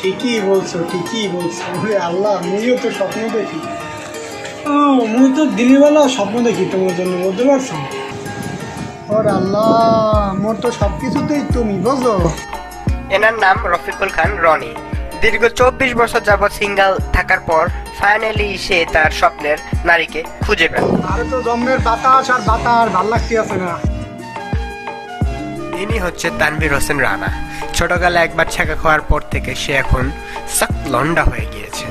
ঠিকই বলছো ওরে আল্লাহ, আমিও তো স্বপ্ন দেখি। মুই তো দিনবেলা স্বপ্ন দেখি তোমার জন্য, বুঝতে পারছো? ওরে আল্লাহ, মোর তো সব কিছুতেই তুমি বুঝো। এনার নাম রফিকুল খান রনি। দীর্ঘ 24 বছর যাবৎ সিঙ্গেল থাকার পর ফাইনালি সে তার স্বপ্নের নারীকে খুঁজে পেল। আরে তো জন্মের বাতাস আর বাতাস ভাল লাগতে আছে না। ইনি হচ্ছে তানভীর হোসেন রানা। ছোটকালে একবার ছ্যাঁকা খাওয়ার পর থেকে সে এখন সাক লন্ডা হয়ে গিয়েছে।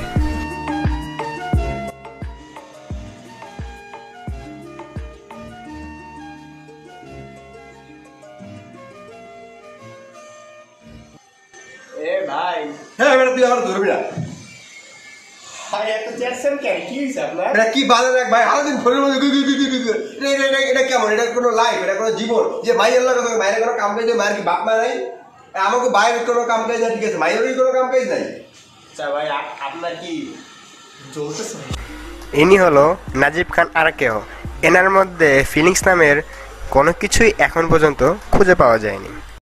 ভাই হ্যাঁ বেটা, তুই আমার ধরবি না ভাই এত চেষ্টা কেন, কি হয়েছে আপনার? এটা কি বাজে দেখ ভাই, সারাদিন ফোনের মধ্যে এটা কেমন? এটা কোনো লাইফ, এটা কোনো জীবন যে মাইয়ের লাগে মায়ের কোনো কাম কাজ, মায়ের কি বাপ মা নাই? আমাকে বাইরের কোনো কাম কাজ নাই, ঠিক আছে, মায়েরই কোনো কাম কাজ নাই। আচ্ছা ভাই, আপনার কি চলতেছে? ইনি হলো নাজিব খান আরাকেও। এনার মধ্যে ফিলিংস নামের কোনো কিছুই এখন পর্যন্ত খুঁজে পাওয়া যায়নি।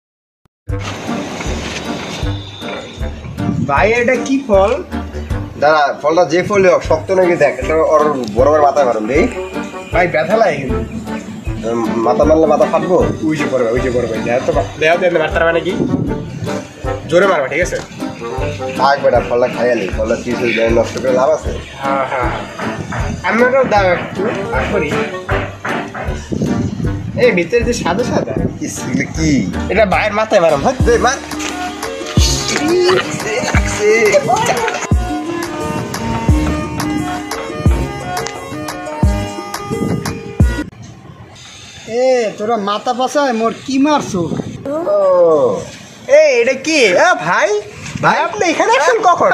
ভাই এটা কি ফল? দাঁড়া, ফলটা যে ফল হোক শক্ত নাকি দেখ, এটা ওর বড় বড় মাথায় মারুন দেই। ভাই ব্যথা লাগে কিন্তু। মাথা মারলে মাথা ফাটবো। ওই যে পড়বে মারতে মানে কি জোরে মারবা, ঠিক আছে? থাক বেটা, ফলটা খাইয়ালি, ফলটা কি নষ্ট করে লাভ আছে? হ্যাঁ আপনারও দাও একটু করি। এই ভিতরে যে সাদা সাদা কি এটা ভাইয়ের মাথায় মারাম। ভাই দে মার। তোরা মাথা পাশায় মোর কি মারছো? এটা কি ভাই? ভাই আপনি এখানে আসেন কখন?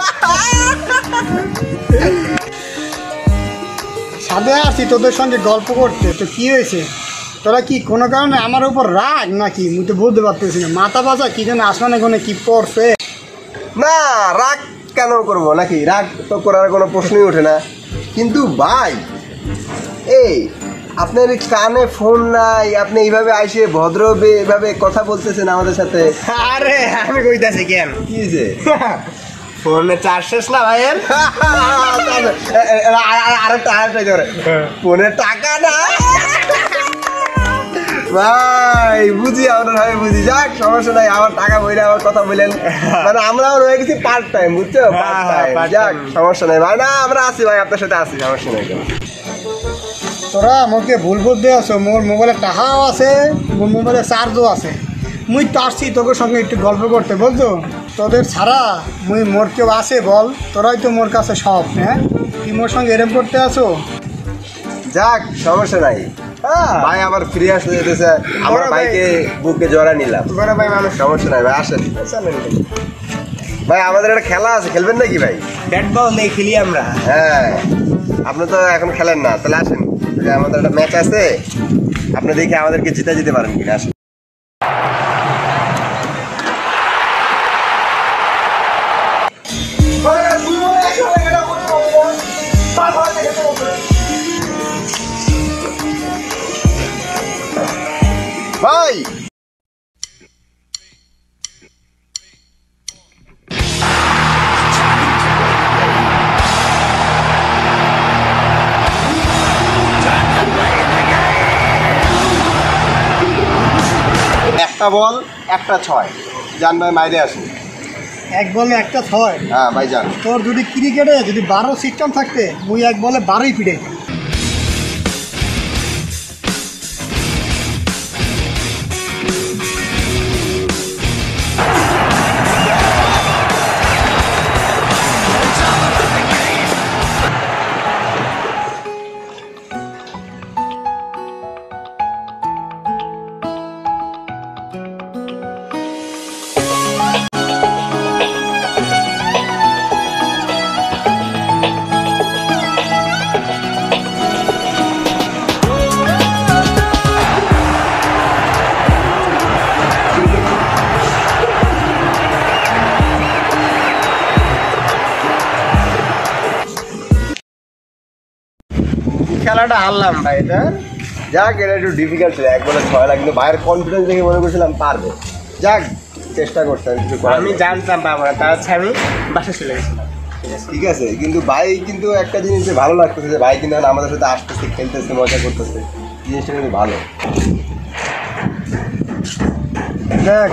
সাথে আসছি তোদের সঙ্গে গল্প করতে। তো কি হয়েছে? তোরা কি কোনো কারণে আমার উপর রাগ নাকি? মুই তো বুঝতে পারতেছি না। মাথা পাশা কি যেন আসমানে কোনে কি পড়ছে? না, রাগ কেন করবো নাকি? রাগ তো করার কোনো প্রশ্নই ওঠে না। কিন্তু ভাই, এই আপনার কানে ফোন নাই, আপনি এইভাবে আইসে ভদ্র এভাবে কথা বলতেছেন আমাদের সাথে? আরে আমি কইতাছি কেন, কি যে ফোনে চার্জ শেষ না ভাইয়ের? আরেকটা করে ফোনের টাকা না ভাই, বুঝি আমরা ভাই বুঝি। যাক সমস্যা নাই, আমার টাকা বইলে আমার কথা বললেন, মানে আমরাও রয়ে গেছি পার্ট টাইম, বুঝছো? যাক সমস্যা নাই ভাই, না আমরা আছি ভাই, আপনার সাথে আছি, সমস্যা নাই। তোরা মোকে ভুল বুঝতে আছো। মোর মোবাইলে টাকাও আছে, মোর মোবাইলে চার্জও আছে। মুই তো আসছি তোদের সঙ্গে একটু গল্প করতে, বুঝছো? তোদের ছাড়া মোর কেউ আছে বল? তোরাই তো মোর কাছে সব। হ্যাঁ, তুই মোর সঙ্গে এরম করতে আসো? যাক সমস্যা নাই ভাই, আমার ফ্রি আসতে যেতেছে, আমরা বাইকে বুকে জড়া নিলাম। ভাই মানুষ, সমস্যা নাই ভাই, আসেন ভাই। আমাদের একটা খেলা আছে, খেলবেন নাকি ভাই? ব্যাট বল নেই, খেলি আমরা। হ্যাঁ, আপনি তো এখন খেলেন না, তাহলে আসেন, আমাদের একটা ম্যাচ আছে, আপনি দেখে আমাদেরকে জিতে যেতে পারেন কিনা। আসেন ভাই। একটা বল একটা ছয়, যান ভাই মাইরে আসুন। এক বলে একটা 6? হ্যাঁ ভাই যান। তোর যদি ক্রিকেটে যদি 12 সিস্টেম থাকতে, মুই এক বলে 12ই ফিরে। খেলাটা হারলাম ভাই। এটা যাক, এটা একটু ডিফিকাল্ট ছিল, এক বলে 6 লাগলো। ভাইয়ের কনফিডেন্স দেখে মনে করছিলাম পারবে। যাক চেষ্টা করছেন কিছু করার আমি নেই। জানতাম পাবো না, তার হচ্ছে আমি বাসা চলে গেছিলাম। ঠিক আছে, কিন্তু ভাই কিন্তু একটা জিনিস যে ভালো লাগতেছে যে ভাই কিন্তু এখন আমাদের সাথে আসতেছে, খেলতেছে, মজা করতেছে, জিনিসটা কিন্তু ভালো। দেখ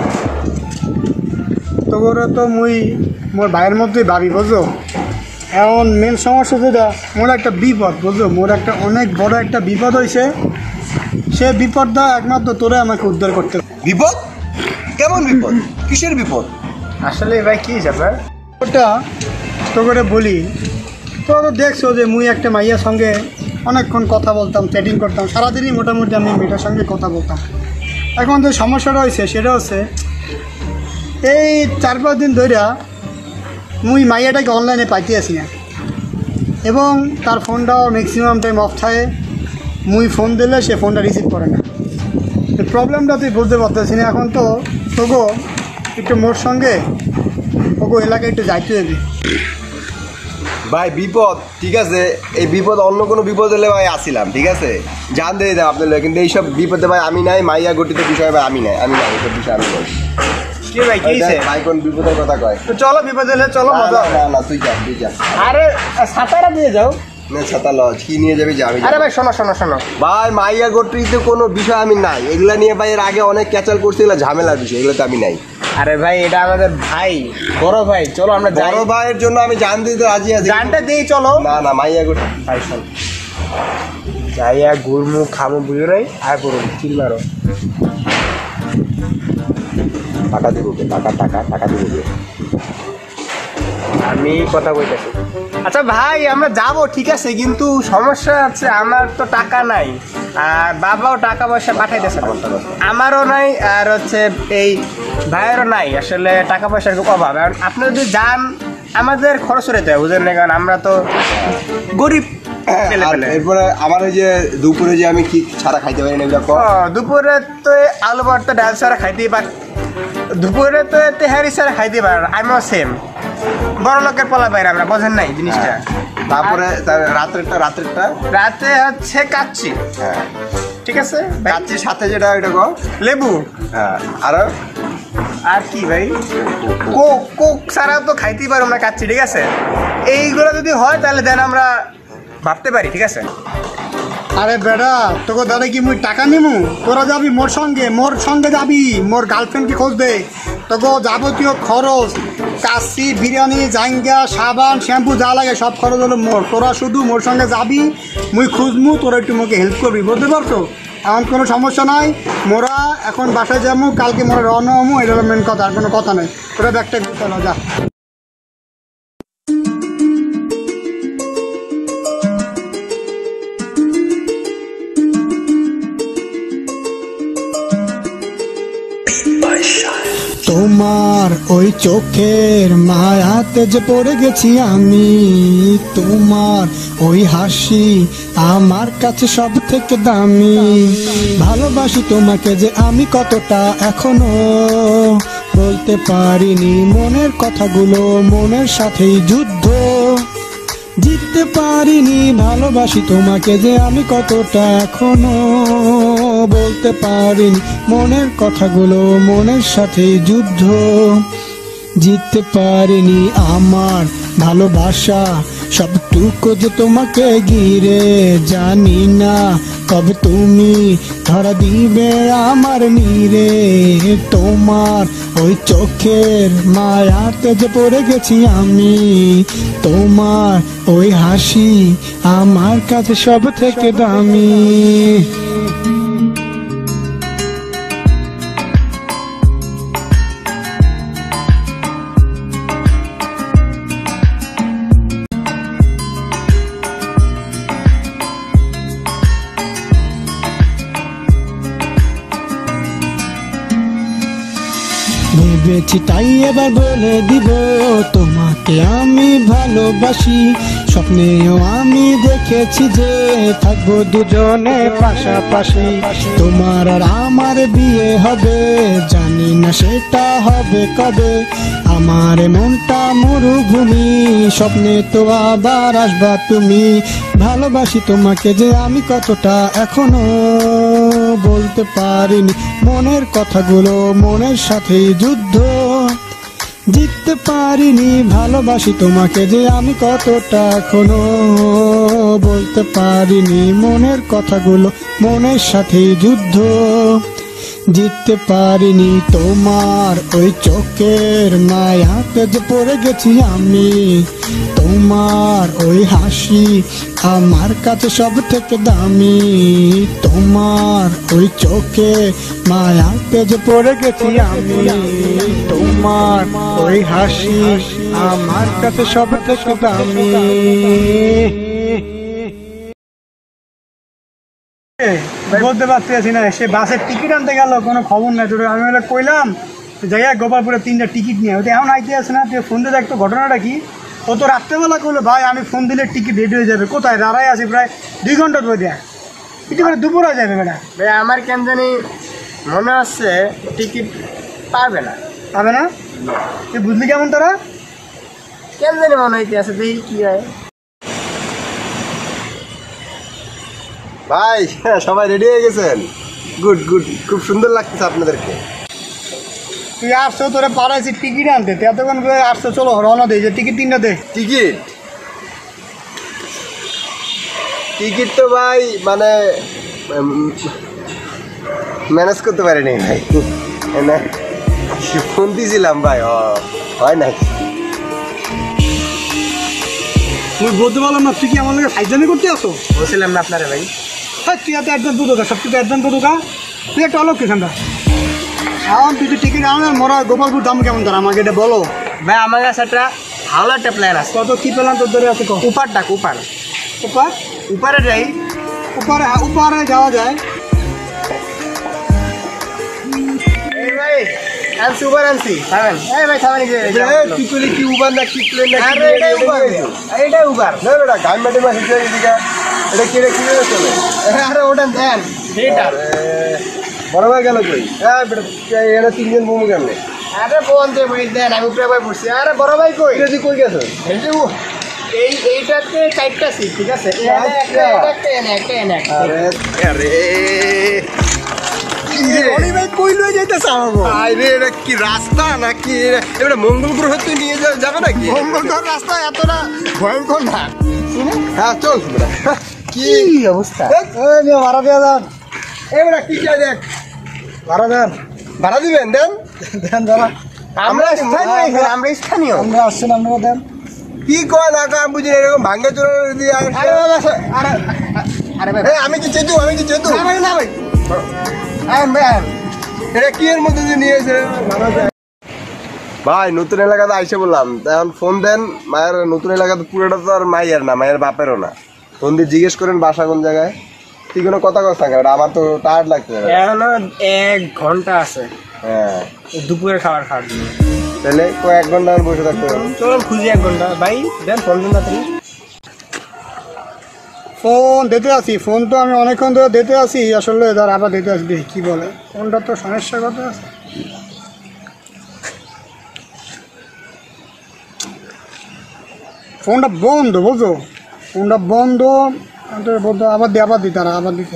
তোরে তো মুই মোর ভাইয়ের মধ্যেই ভাবি বুঝছো। এখন মেন সমস্যা যেটা, মোর একটা বিপদ বুঝছো, মোর একটা অনেক বড় একটা বিপদ হয়েছে। সে বিপদটা একমাত্র তোরে আমাকে উদ্ধার করতে হবে। বিপদ? কেমন বিপদ? কিসের বিপদ? আসলে ভাই কি আপনার? ওটা তোকে বলি, তো দেখছো যে মুই একটা মাইয়ার সঙ্গে অনেকক্ষণ কথা বলতাম, চ্যাটিং করতাম, সারাদিনই মোটামুটি আমি মেয়েটার সঙ্গে কথা বলতাম। এখন যে সমস্যাটা হয়েছে সেটা হচ্ছে এই 4-5 দিন ধরে মুই মাইয়াটাকে অনলাইনে পাইতে আসি না, এবং তার ফোনটাও ম্যাক্সিমাম টাইম অফ থাকে। মুই ফোন দিলে সে ফোনটা রিসিভ করে না। এই প্রবলেমটা তুই বুঝতে পারতেছি না। এখন তো তোকে একটু মোর সঙ্গে ওকে এলাকায় একটু যাইতে হবে। ভাই বিপদ, ঠিক আছে, এই বিপদ অন্য কোনো বিপদ হলে ভাই আসিলাম, ঠিক আছে, জান দিয়ে দেয় আপনার, কিন্তু এইসব বিপদে ভাই আমি নাই, মাইয়া গঠিত বিষয় ভাই আমি নাই, এইসব বিষয় আমি নাই। কি ভাই কি হয়েছে? ভাই কোন বিপদের কথা কয়? তো চলো বিপদ হলে চলো, না, মজা না, না, তুই যা। আরে সাতারা দিয়ে যাও। না, ছাতা লজ কি নিয়ে যাবি যা, আমি আরে ভাই শোনো শোনো শোনো, ভাই মাইয়া গঠিত কোনো বিষয় আমি নাই, এগুলা নিয়ে ভাই এর আগে অনেক ক্যাচাল করছি, এগুলো ঝামেলার বিষয়, এগুলো তো আমি নাই। আরে ভাই এটা আমাদের ভাই, বড় ভাই, চলো আমরা যাই। বড় ভাইয়ের জন্য আমি জান দিতে রাজি আছি। গানটা দিই চলো। না না, মাইয়া গঠিত ভাই শোন, যাইয়া গুড়মু খামু বুঝো রাই আর করুন চিল মারো। টাকা দিব, টাকা দিব। আমি কথা বলতেছি। আচ্ছা ভাই আমরা যাব ঠিক আছে, কিন্তু সমস্যা আছে আমার তো টাকা নাই, আর বাবাও টাকা পয়সা পাঠাইতেছে না, আমারও নাই, আর হচ্ছে এই ভাইয়েরও নাই। আসলে টাকা পয়সার খুব অভাব। কারণ আপনি যদি যান আমাদের খরচ হয়ে যায়, বুঝলেন না, কারণ আমরা তো গরিব ছেলে আর পেলে। এরপরে আমার ওই যে দুপুরে যে আমি কি ছাড়া খাইতে পারি না, এগুলো কর। দুপুরে তো আলু ভর্তা ডাল ছাড়া খাইতেই পার, দুপুরে তো তেহারি ছাড়া খাইতেই পার। আমিও সেম বড় লোকের পোলা বাইরে, আমরা বোঝেন নাই জিনিসটা। তারপরে রাত্রেরটা রাতে হচ্ছে কাচ্চি, হ্যাঁ, ঠিক আছে, কাচ্চির সাথে যেটা ওইটা কর। লেবু, হ্যাঁ, আর আর কি ভাই কোক, কোক ছাড়া তো খাইতেই পারো না কাচ্চি, ঠিক আছে। এইগুলো যদি হয় তাহলে দেন আমরা ভাবতে পারি, ঠিক আছে। আরে বেটা, তোকে দাদা কি মুই টাকা নিমু? তোরা যাবি মোর সঙ্গে যাবি, মোর গার্লফ্রেন্ডকে খোঁজ দে। তোকে যাবতীয় খরচ, কাশি, বিরিয়ানি, জাঙ্গা, সাবান, শ্যাম্পু যা লাগে সব খরচ হলো মোর। তোরা শুধু মোর সঙ্গে যাবি, মুই খুঁজমু, তোরা একটু মোকে হেল্প করবি, বুঝতে পারছো? এমন কোনো সমস্যা নাই। মোরা এখন বাসায় যাবো, কালকে মোরা রওনা হমু, এটা হলো মেন কথা, আর কোনো কথা নেই। তোরা ব্যাগটা চলো যা। তোমার ওই চোখের মায়াতে যে পড়ে গেছি আমি, তোমার ওই হাসি আমার কাছে সব থেকে দামি। ভালোবাসি তোমাকে যে আমি কতটা এখনো বলতে পারিনি, মনের কথাগুলো মনের সাথেই যুদ্ধ জিততে পারিনি। ভালোবাসি তোমাকে যে আমি কতটা এখনো বলতে পারিনি, মনের কথাগুলো মনের সাথে যুদ্ধ জিততে পারিনি। আমার ভালোবাসা সবটুকু যে তোমাকে ঘিরে, জানি না কবে তুমি ধরা দিবে আমার নীরে। তোমার ওই চোখের মায়াতে যে পড়ে গেছি আমি, তোমার ওই হাসি আমার কাছে সব থেকে দামি। ভেবেছি তাই এবার বলে দিব, তোমাকে আমি ভালোবাসি। স্বপ্নেও আমি দেখেছি যে থাকবো দুজনে পাশাপাশি। তোমার আর আমার বিয়ে হবে, জানি না সেটা হবে কবে। আমার মনটা মরুভূমি, স্বপ্নে তো আবার আসবা তুমি। ভালোবাসি তোমাকে যে আমি কতটা এখনো বলতে পারিনি মনের কথাগুলো, মনের সাথেই যুদ্ধ। জিততে পারিনি ভালোবাসি তোমাকে যে আমি কতটা, এখনো বলতে পারিনি মনের কথাগুলো, মনের সাথেই যুদ্ধ। জিততে পারিনি তোমার ওই চোখের মায়াতে যে পড়ে গেছি আমি, তোমার ওই হাসি আমার কাছে সব থেকে দামি। তোমার ওই চোখে মায়াতে যে পড়ে গেছি আমি, তোমার ওই হাসি আমার কাছে সব থেকে দামি। বলতে পারতেছি না, সে বাসের টিকিট আনতে গেল, কোনো খবর নাই তোর। আমি ওটা কইলাম জায়গায় গোপালপুরে 3টা টিকিট নিয়ে, ওটা এখন আইতে আসে না। তুই ফোন দিয়ে দেখতো ঘটনাটা কি। ও তো রাত্রেবেলা করলো ভাই আমি ফোন দিলে টিকিট রেডি হয়ে যাবে। কোথায় দাঁড়াই আছি প্রায় 2 ঘন্টা ধরে দেয়া, একটু করে দুপুর হয়ে যাবে বেটা। ভাই আমার কেন জানি মনে হচ্ছে টিকিট পাবে না। পাবে না? তুই বুঝলি কেমন তোরা? কেন জানি মনে হইতে আছে, দেখি কি হয়। ভাই সবাই রেডি হয়ে গেছেন? গুড গুড, খুব সুন্দর লাগতেছে আপনাদেরকে। তুই আসছো, তোরা পাড়াইছি টিকিট আনতে, তুই এতক্ষণ আসছো, চলো রওনা দে, যে টিকিট 3টা দে। টিকিট টিকিট তো ভাই মানে ম্যানেজ করতে পারিনি ভাই, না ফোন দিয়েছিলাম ভাই, হয় না। তুই বলতে পারলাম না, তুই কি আমার লোকের ফাইজানি করতে আসো? বলছিলাম না আপনারে ভাই। হ্যাঁ তুই এত অ্যাডভান্স দুটো সব কিছু অ্যাডভান্স দুটো, তুই একটা অলক কেখানটা এখন তুই টিকিট আনো না। মরা গোপালপুর দাম কেমন তারা আমাকে এটা বলো। ভাই আমার কাছে একটা ভালো একটা প্ল্যান আছে। কত কি পেলাম তোর ধরে আছে? উপার ডাক, উপার উপার উপারে যাই। উপারে, উপারে যাওয়া যায়। এই ভাই আনছি, উবার আনছি, থামেন। এই ভাই থামেন, কি করলি, কি উবার না কি প্লেন না? আরে এটাই উবার, এইটাই উবার। না বেটা গান মাঠে মাসে দিকা এটা কি রে, কি রে চলে? আরে ওটা দেন সেইটা। বড় ভাই গেল কই? হ্যাঁ বেটা এরা 3জন বমু কেমনে? আরে বন্ধে ভাই দেন, আমি উপরে ভাই বসছি। আরে বড় ভাই কই? তুই কই গেছ? এই যে এইটাতে 4টা সিট, ঠিক আছে? একটা আরে আরে ভাই কই লয়ে যাইতেছ আমাকে? আরে এটা কি রাস্তা নাকি এটা মঙ্গল গ্রহ তুই নিয়ে যাবে নাকি? মঙ্গল গ্রহ রাস্তা এতটা ভয়ঙ্কর না। হ্যাঁ চল বেটা। কি অবস্থা? এই ভাড়া দেওয়া যান, এই বেটা কি চাই দেখ, ভাড়া দেন, ভাড়া দিবেন দেন। দেন দাঁড়া। আমরা স্থানীয় এখানে, আমরা স্থানীয়। আমরা আসছেন, আপনারা দেন। কি কয় না কয় আমি বুঝি না, এরকম ভাঙ্গা চোরা দিয়ে আরে বাবা, আরে আরে ভাই এই, আমি কি চেতু, আমি কি চেতু? না ভাই, না ভাই ম্যাম। এটা কি এর মধ্যে দিয়ে নিয়ে এসে ভাই নতুন এলাকাতে আইসে বললাম, এখন ফোন দেন। মায়ের নতুন এলাকাতে পুরোটা তো আর মায়ের না, মায়ের বাপেরও না। ফোন দিয়ে জিজ্ঞেস করেন বাসা কোন জায়গায়। তুই কোনো কথা কস না কেন? আমার তো টায়ার্ড লাগছে। এখনো 1 ঘন্টা আছে হ্যাঁ দুপুরের খাবার খাওয়ার জন্য। তাহলে 1 ঘন্টা আমার বসে থাকতে হবে। চলুন খুঁজি 1 ঘন্টা। ভাই দেন ফোন দিন না তুমি। ফোন দিতে আসি, ফোন তো আমি অনেকক্ষণ ধরে দিতে আসি, আসলে ধর আবার দিতে আসি, দেখি কী বলে। ফোনটা তো সমস্যার কথা আছে। ফোনটা বন্ধ বুঝছো, ফোনটা বন্ধ বলতো। আবার দিতে না, আবার দিতে।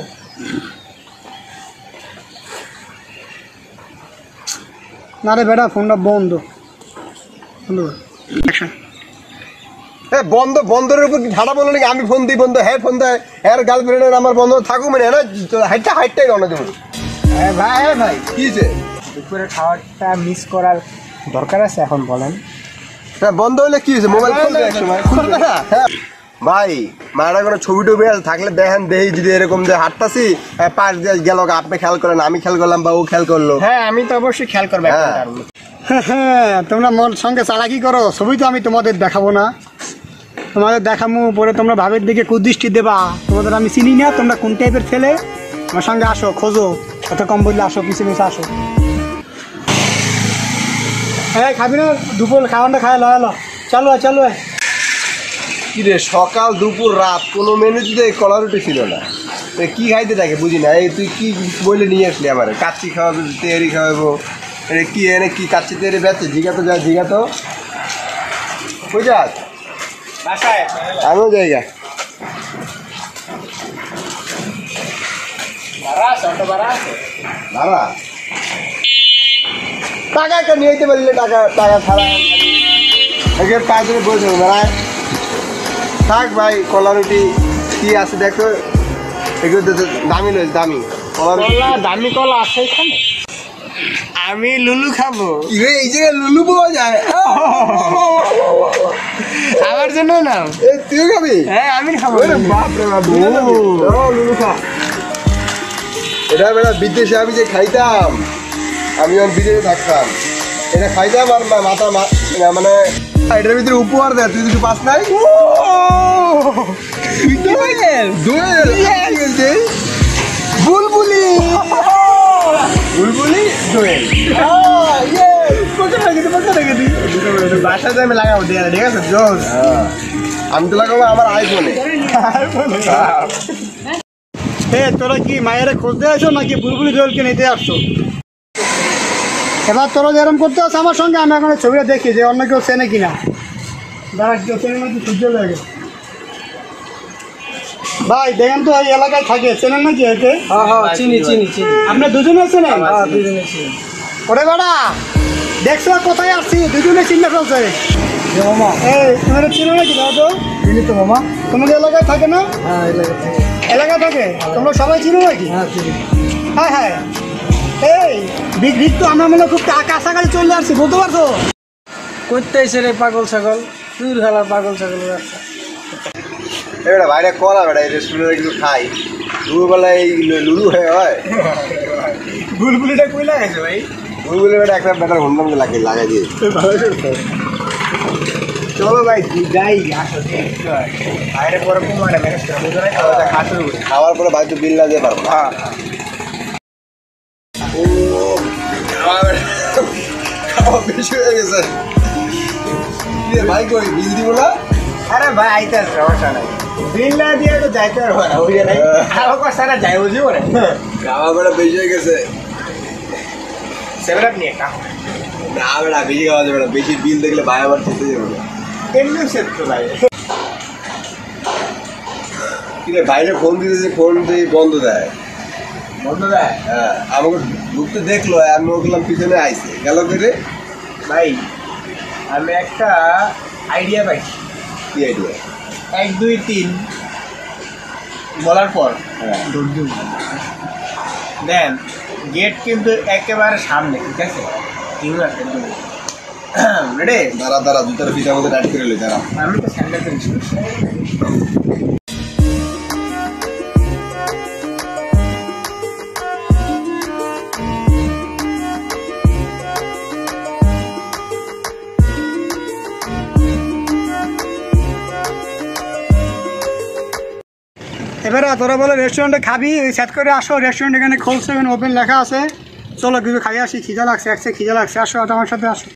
না রে বেটা, ফোনটা বন্ধ। বন্ধ, বন্ধের উপর কি ঠাড়া বললো নাকি? আমি ফোন দিই বন্ধ, হ্যাঁ ফোন দেয়, হ্যাঁ গার্লফ্রেন্ডের আমার বন্ধ থাকুক মানে না, হাইটটাই রওনা দেবো। হ্যাঁ ভাই কি হয়েছে? দুপুরের খাবারটা মিস করার দরকার আছে এখন বলেন? হ্যাঁ বন্ধ হলে কি হয়েছে? মোবাইল খুলবে এক সময়, খুলবে না? হ্যাঁ ভাই মারা কোনো ছবি টবি থাকলে দেখেন, দেখি যদি এরকম যে হাঁটতাছি পাশ দিয়ে গেল, আপনি খেয়াল করেন, আমি খেয়াল করলাম বা ও খেয়াল করলো। হ্যাঁ আমি তো অবশ্যই খেয়াল করবো। হ্যাঁ তোমরা মোর সঙ্গে চালাকি করো, ছবি তো আমি তোমাদের দেখাবো না। তোমাদের দেখামু পরে তোমরা ভাবের দিকে কুদৃষ্টি দেবা। তোমাদের আমি চিনি না, তোমরা কোন টাইপের ছেলে। আমার সঙ্গে আসো, খোঁজো, এত কম বললে আসো, পিছে পিছে আসো। হ্যাঁ খাবি না? দুপুর খাওয়ানটা খায় লো, চালু চালু। কি রে সকাল দুপুর রাত কোনো মেনুতে কলা রুটি ছিল না, কি খাইতে থাকে বুঝি না। এই তুই কি বলে নিয়ে আসলি আমার? কাচ্চি খাওয়াবো, তেয়ারি খাওয়াবো, এটা কি এনে কি কাচ্চি তেয়ারি বেচছে? জিগাতো যা, জিগাতো কই যাস? বাসায় আমিও জায়গা ভাড়া টাকা একটা নিয়ে যেতে পারলে টাকা টাকা ছাড়া একের পায়ে ধরে বসে দাঁড়ায় থাক ভাই কলা রুটি কি আছে দেখো এগুলো দামি লইস দামি কলা রুটি দামি কলা আছে এখানে আমি লুলু খাবো এই জায়গায় লুলু পাওয়া যায় আমার জন্য না এই তুই খাবি হ্যাঁ আমি খাবো বাপ রে বাপ লুলু খা এটা বেটা বিদেশে আমি যে খাইতাম আমি যখন বিদেশে থাকতাম এটা খাইতাম আর মাথা মানে এটার ভিতরে উপহার দেয় তুই কিছু পাস নাই বুলবুলি বুলবুলি দোয়েল বাসাতে আমি লাগাবো ঠিক আছে জোস আমি তো লাগাবো আমার আইফোনে তোরা কি মায়ের খুঁজতে আসো নাকি বুলবুলি দোয়েলকে নিতে আসছো? এবার তোরা যেরকম করতে আসো আমার সঙ্গে, আমি এখন ছবিটা দেখি যে অন্য কেউ চেনে কিনা। দাঁড়া, কেউ চেনে নাকি সূর্য লাগে। ভাই দেখেন তো এই এলাকায় থাকে, চেনেন নাকি একে? চিনি চিনি চিনি আপনি দুজনে চেনেন? দুজনে চিনি ওরে বেড়া দেখছো কোথায় আসছি, দুজনে চিনে ফেলছে। মামা এই তুমি চিনো নাকি? দাও তো চিনি তো মামা তোমাদের এলাকায় থাকে না? হ্যাঁ এলাকা থেকে এলাকা থাকে, তোমরা সবাই চিনো নাকি? হ্যাঁ চিনি হ্যাঁ হ্যাঁ। এই বিগ তো আমরা মনে হয় খুব কাছাকাছি চলে আসছি, বলতে পারছো? করতে এসে রে পাগল ছাগল, দূর খেলার পাগল ছাগলের রাস্তা। এবারে বাইরে কলা বেড়া এই রেস্টুরেন্টে কিছু খাই দুপুরবেলায় এই লুলু হয়ে হয় বুলবুলিটা কই লাগাইছে ভাই? বুলবুলি বেটা একটা বেটার হন্ডাম লাগাই দিয়ে চলো ভাই যাই আসো বাইরে পরে কুমারে ম্যানেজ করে খাতে খাওয়ার পরে বাড়িতে বিল না দিয়ে পারবো হ্যাঁ ও খাওয়া বেশি হয়ে গেছে ভাই কই বিল দিব না আরে ভাই আইতে আসবে সমস্যা নাই, বিল না দিয়ে তো যাইতে পারবো না বুঝে নাই আর ওকে সারা যাই বুঝিও না খাওয়া বেড়া বেশি হয়ে গেছে সেভেন আপ নিয়ে একটা না বেড়া বেশি খাওয়া যাবে না, বেশি বিল দেখলে ভাই আবার খেতে যাবে না কেমনি সেট তো ভাই কিরে বাইরে ফোন দিতেছে, ফোন দিয়ে বন্ধ দেয় বন্ধু দেয়। হ্যাঁ আমাকে ঢুকতে দেখলো, আমি ওগুলাম পিছনে আইছে গেল করে ভাই আমি একটা আইডিয়া পাইছি, কি আইডিয়া 1 2 3 বলার পর হ্যাঁ দেন গেট কিন্তু একেবারে সামনে, ঠিক আছে? রেডি? দাঁড়া দাঁড়া দুটার পিঠার মধ্যে টাইট করে লই দাঁড়া আমি তো স্যান্ডেল কিনছি। এবারে তোরা বলে রেস্টুরেন্টে খাবি, ওই সেট করে আসো, রেস্টুরেন্ট এখানে খুলছে, এখানে ওপেন লেখা আছে। চলো কিছু খাই আসি, খিদা লাগছে, একসে খিদা লাগছে, আসো আমার সাথে আসো।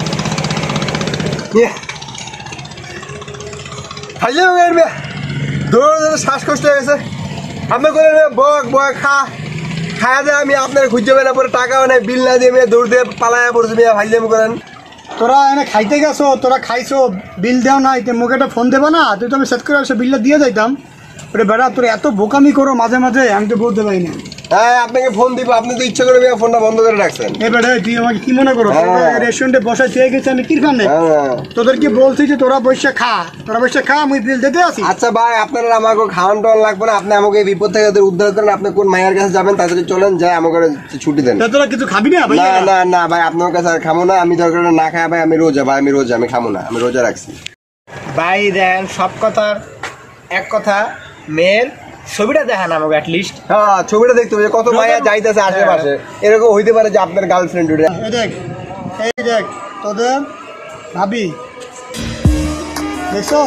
খাইলে দৌড়ে দৌড়ে শ্বাসকষ্ট হয়ে গেছে, আপনি করে বক বক খাওয়া যায়, আমি আপনার খুঁজে পেলে পরে টাকাও নেই, বিল না দিয়ে দৌড় দিয়ে পালায় পড়ছে মিয়া ফাইলে করেন। তোরা এনে খাইতে গেছো, তোরা খাইছো, বিল দেও নাই, তো মুখে একটা ফোন দেবো না? তুই তো আমি সেট করে আসো, বিলটা দিয়ে যাইতাম। ওরে বেড়া তোর এত বোকামি করো মাঝে মাঝে, আমি তো বলতে পারি না। হ্যাঁ আপনাকে ফোন দিব, আপনি তো ইচ্ছা করে ফোনটা বন্ধ করে রাখছেন। এবারে তুই আমাকে কি মনে করো? রেস্টুরেন্টে বসে চেয়ে গেছে, আমি কি খানে? হ্যাঁ তোদেরকে বলছি যে তোরা বসে খা, তোরা বসে খা, আমি বিল দিতে আসি। আচ্ছা ভাই আপনারা আমাকে খাওয়ান টাওয়ান লাগবে না, আপনি আমাকে এই বিপদ থেকে উদ্ধার করেন, আপনি কোন মায়ের কাছে যাবেন তাড়াতাড়ি চলেন, যাই আমাকে ছুটি দেন। তা তোরা কিছু খাবি না ভাই? না না না ভাই আপনার কাছে আর খামো না, আমি দরকার না খাই ভাই, আমি রোজা ভাই, আমি রোজা, আমি খামো না, আমি রোজা রাখছি। ভাই দেন সব কথার এক কথা, মেয়ের ছবিটা দেখান আমাকে অ্যাটলিস্ট। হ্যাঁ ছবিটা দেখতে হবে কত মায়া যাইতেছে আশেপাশে, এরকম হইতে পারে যে আপনার গার্লফ্রেন্ড উঠে। এই দেখ তোদের ভাবি দেখছো?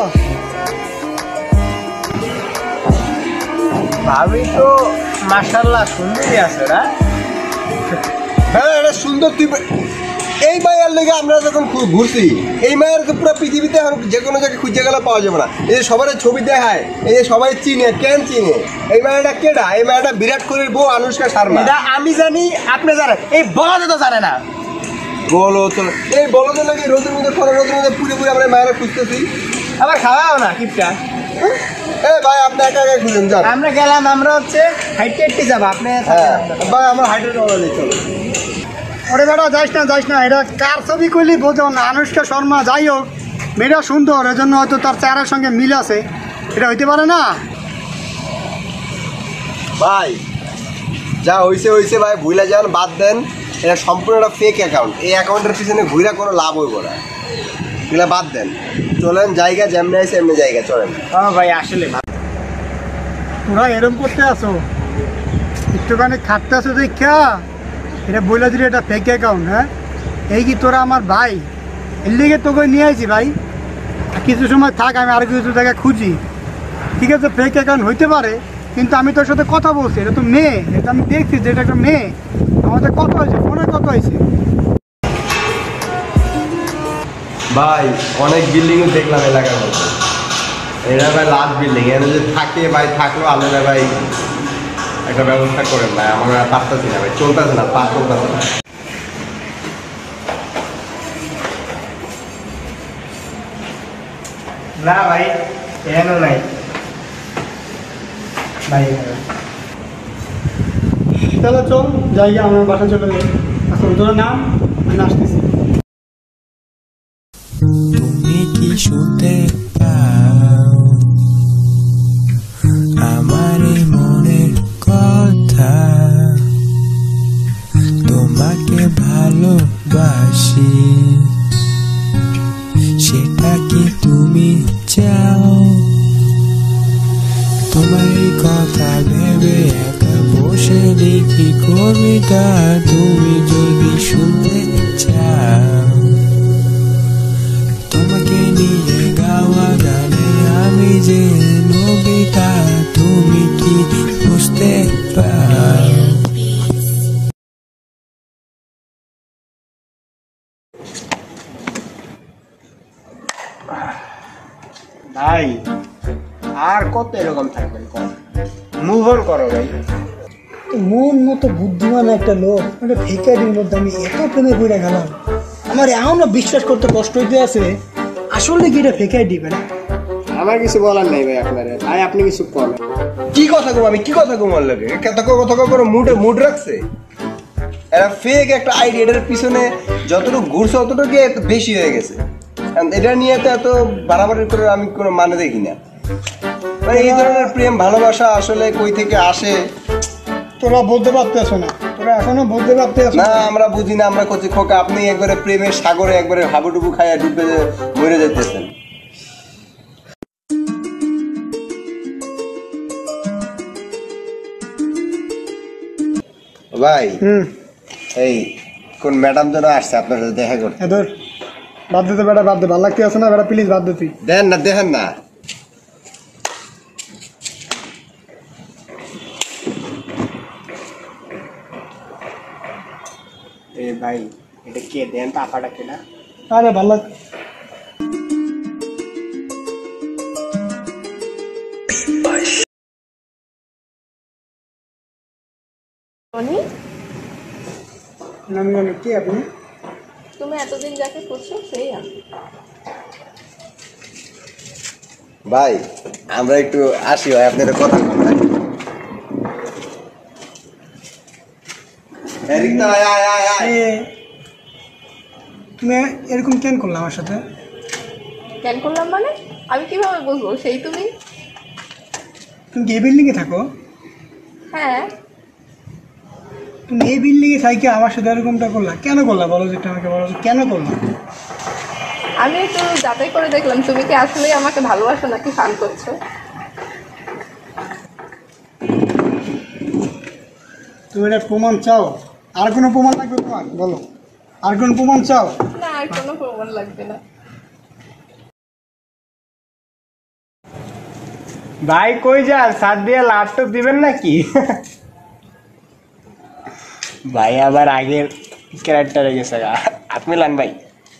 ভাবি তো মাশাআল্লাহ সুন্দরী আছে না? হ্যাঁ এটা সুন্দর, তুই এই মায়ের লেগে আমরা যখন ঘুরছি, এই মায়ের তো পুরো পৃথিবীতে এখন যে কোনো জায়গায় খুঁজে গেলে পাওয়া যাবে না। এই যে সবার ছবি দেখায়, এই যে সবাই চিনে, কেন চিনে? এই মায়েরটা কেডা? এই মায়েরটা বিরাট কোহলির বউ আনুষ্কা শর্মা। এটা আমি জানি, আপনি জানেন, এই বলাতে তো জানে না। বলো তো এই বলো তো নাকি রোদের মধ্যে পুরে পুরে আমরা মায়েরা খুঁজতেছি। আবার খাওয়াও না কিপটা। এ ভাই আপনি একা একা খুঁজেন যান। আমরা গেলাম, আমরা হচ্ছে হাইটে হাইটে যাবো, আপনি হ্যাঁ ভাই আমার হাইটের কথা নেই, চলো। ওরে বেটা যাইস না, এটা কার ছবি করলি বোঝো না। আনুষ্কা শর্মা, যাই হোক মেয়েটা সুন্দর, এজন্য হয়তো তার চেহারার সঙ্গে মিল আছে, এটা হইতে পারে না। ভাই যা হইছে ভাই, ভুলে যান, বাদ দেন। এটা সম্পূর্ণ একটা ফেক অ্যাকাউন্ট। এই অ্যাকাউন্টের পিছনে ঘুরে কোনো লাভ হইব না, এগুলা বাদ দেন। চলেন, জায়গা যেমনি আছে এমনি জায়গা চলেন। হ্যাঁ ভাই আসলে তোরা এরম করতে আসো, একটুখানি খাটতে আসো দেখা, এটা বলে দিলি এটা ফেক অ্যাকাউন্ট। হ্যাঁ, এই কি তোরা আমার ভাই, এর লিগে তোকে নিয়ে আইছি ভাই। আর কিছু সময় থাক, আমি আরও কিছু জায়গায় খুঁজি। ঠিক আছে, ফেক অ্যাকাউন্ট হইতে পারে, কিন্তু আমি তোর সাথে কথা বলছি, এটা তো মেয়ে, এটা আমি দেখছি যে এটা একটা মেয়ে। আমাদের কত হয়েছে, ফোনে কত হয়েছে। ভাই অনেক বিল্ডিংও দেখলাম এলাকার মধ্যে, এটা ভাই লাস্ট বিল্ডিং। এর যদি থাকে ভাই, থাকলো আলাদা ভাই একটা ব্যবস্থা করেন ভাই। আমার আর পারতেছি না ভাই, চলতেছে না, পা চলতেছে না। না ভাই, এন নাই ভাই। তাহলে চল জায়গা, আমার বাসা চলে যাই। আসলে তোর নাম, আমি আসতেছি। তুমি কি শুনতে পাও আমার এই মনের কথা? তোমাকে ভালোবাসি, সেটা কি তুমি চাও? তোমার এই কথা ভেবে একা বসে লিখি কবিতা, তুমি যদি শুনতে চাও। তোমাকে নিয়ে গাওয়া গানে আমি যে নবিতা, তুমি কি বুঝতে পারো? ভাই আর কত এরকম থাকবেন, মুভ অন করো ভাই। মন মতো বুদ্ধিমান একটা লোক, একটা ফেকারির মধ্যে আমি এত প্রেমে পড়ে গেলাম। আমার এমন বিশ্বাস করতে কষ্ট হইতে আছে, আসলে কি এটা ফেকাই দিবে না। আমার কিছু বলার নেই ভাই আপনারা, ভাই আপনি কিছু করেন। কি কথা কম, আমি কি কথা কম লাগে? কথা করে মুড রাখছে। এরা ফেক একটা আইডিয়া, এটার পিছনে যতটুকু ঘুরছে অতটুকু এত বেশি হয়ে গেছে। এটা নিয়ে তো এত বাড়াবাড়ি করে আমি কোনো মানে দেখি না। মানে এই ধরনের প্রেম ভালোবাসা আসলে কই থেকে আসে তোরা বলতে পারতেছো না, তোরা এখনো বলতে পারতেছো না, আমরা বুঝি না। আমরা কচি খোকা, আপনি একবারে প্রেমের সাগরে একবারে হাবুডুবু খাইয়া ডুবে মরে যেতেছেন। ভাই এই কোন ম্যাডাম যেন আসছে আপনার সাথে দেখা করতে। এদের বাদ দিতে বেটা, বাদ দে, ভালো লাগতে আছে না বেটা, প্লিজ বাদ দে তুই। দেখেন না, দেখেন না। এ ভাই এটা কে দেন, পাপাটা কেনা? আরে ভালো লাগ টনি, আমি জানি কে আপনি। তুমি এতদিন যাকে খুঁজছো সেই আমি। ভাই আমরা একটু আসি ভাই, আপনার কথা বলবেন। তুমি এরকম কেন করলে আমার সাথে? কেন করলাম মানে? আমি কিভাবে বুঝবো সেই তুমি? তুমি কি এই বিল্ডিংয়ে থাকো? হ্যাঁ। তুমি এই বিল্ডিংয়ে থাকি আমার সাথে এরকমটা করলা কেন? করলা বলো, যেটা আমাকে বলো, কেন করলা? আমি একটু যাচাই করে দেখলাম তুমি কি আসলেই আমাকে ভালোবাসো নাকি ফান করছো। তুমি এটা প্রমাণ চাও? আর কোনো প্রমাণ লাগবে তোমার? বলো, আর কোনো প্রমাণ চাও? না, আর কোনো প্রমাণ লাগবে না। ভাই কই যান, সাত দিয়ে ল্যাপটপ দিবেন নাকি? ভাই আবার আগের ক্যারেক্টারে গেছে গা, আপনি লান ভাই।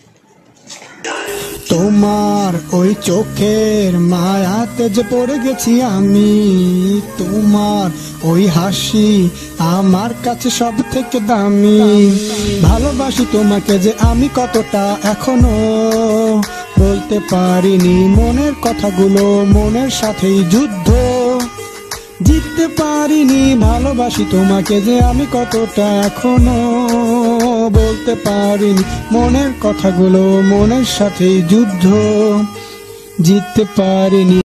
তোমার ওই চোখের মায়াতে যে পড়ে গেছি আমি, তোমার ওই হাসি আমার কাছে সব থেকে দামি। ভালোবাসি তোমাকে যে আমি কতটা এখনো বলতে পারিনি মনের কথাগুলো, মনের সাথেই যুদ্ধ। জিততে পারিনি ভালোবাসি তোমাকে যে আমি কতটা, এখনো বলতে পারিনি মনের কথাগুলো, মনের সাথেই যুদ্ধ। জিততে পারিনি।